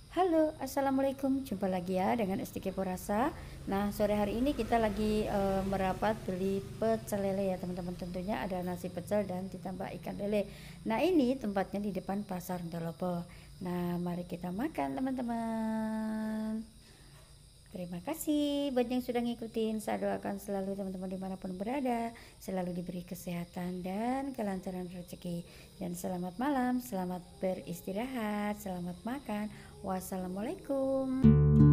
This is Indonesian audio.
Halo, assalamualaikum. Jumpa lagi ya dengan STK Porasa. Nah, sore hari ini kita lagi merapat beli pecel lele ya teman-teman. Tentunya ada nasi pecel dan ditambah ikan lele. Nah, ini tempatnya di depan Pasar Ndolopo. Nah, mari kita makan teman-teman. Terima kasih buat yang sudah ngikutin. Saya doakan selalu teman-teman dimanapun berada selalu diberi kesehatan dan kelancaran rezeki. Dan selamat malam, selamat beristirahat, selamat makan. Wassalamualaikum.